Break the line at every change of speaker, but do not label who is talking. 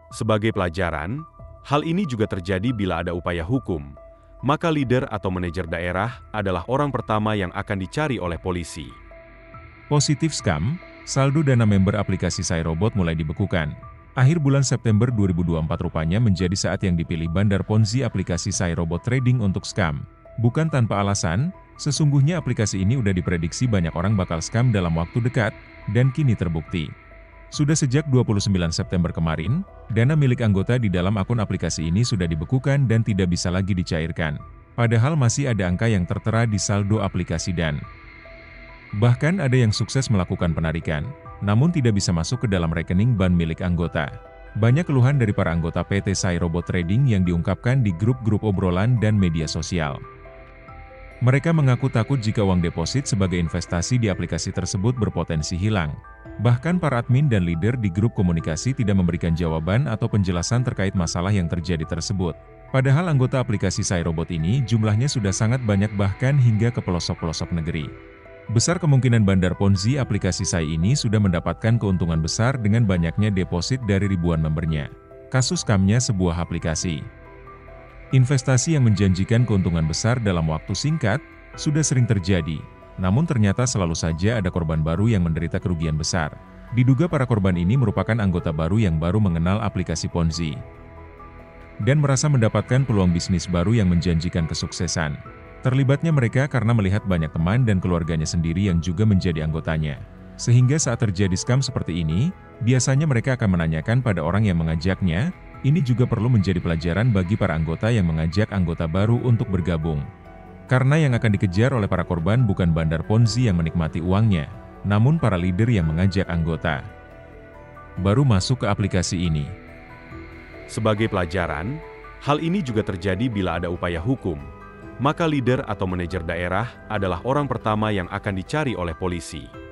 Sebagai pelajaran, hal ini juga terjadi bila ada upaya hukum, maka leader atau manajer daerah adalah orang pertama yang akan dicari oleh polisi.
Positif scam, saldo dana member aplikasi SaiRobot mulai dibekukan. Akhir bulan September 2024 rupanya menjadi saat yang dipilih bandar Ponzi aplikasi SaiRobot Trading untuk scam. Bukan tanpa alasan, sesungguhnya aplikasi ini udah diprediksi banyak orang bakal scam dalam waktu dekat, dan kini terbukti. Sudah sejak 29 September kemarin, dana milik anggota di dalam akun aplikasi ini sudah dibekukan dan tidak bisa lagi dicairkan. Padahal masih ada angka yang tertera di saldo aplikasi dan bahkan ada yang sukses melakukan penarikan, namun tidak bisa masuk ke dalam rekening bank milik anggota. Banyak keluhan dari para anggota PT SaiRobot Trading yang diungkapkan di grup-grup obrolan dan media sosial. Mereka mengaku takut jika uang deposit sebagai investasi di aplikasi tersebut berpotensi hilang. Bahkan para admin dan leader di grup komunikasi tidak memberikan jawaban atau penjelasan terkait masalah yang terjadi tersebut. Padahal anggota aplikasi SaiRobot ini jumlahnya sudah sangat banyak bahkan hingga ke pelosok-pelosok negeri. Besar kemungkinan bandar Ponzi aplikasi Sai ini sudah mendapatkan keuntungan besar dengan banyaknya deposit dari ribuan membernya. Kasus scamnya sebuah aplikasi investasi yang menjanjikan keuntungan besar dalam waktu singkat, sudah sering terjadi. Namun ternyata selalu saja ada korban baru yang menderita kerugian besar. Diduga para korban ini merupakan anggota baru yang baru mengenal aplikasi Ponzi dan merasa mendapatkan peluang bisnis baru yang menjanjikan kesuksesan. Terlibatnya mereka karena melihat banyak teman dan keluarganya sendiri yang juga menjadi anggotanya. Sehingga saat terjadi scam seperti ini, biasanya mereka akan menanyakan pada orang yang mengajaknya. Ini juga perlu menjadi pelajaran bagi para anggota yang mengajak anggota baru untuk bergabung. Karena yang akan dikejar oleh para korban bukan bandar Ponzi yang menikmati uangnya, namun para leader yang mengajak anggota baru masuk ke aplikasi ini.
Sebagai pelajaran, hal ini juga terjadi bila ada upaya hukum, maka leader atau manajer daerah adalah orang pertama yang akan dicari oleh polisi.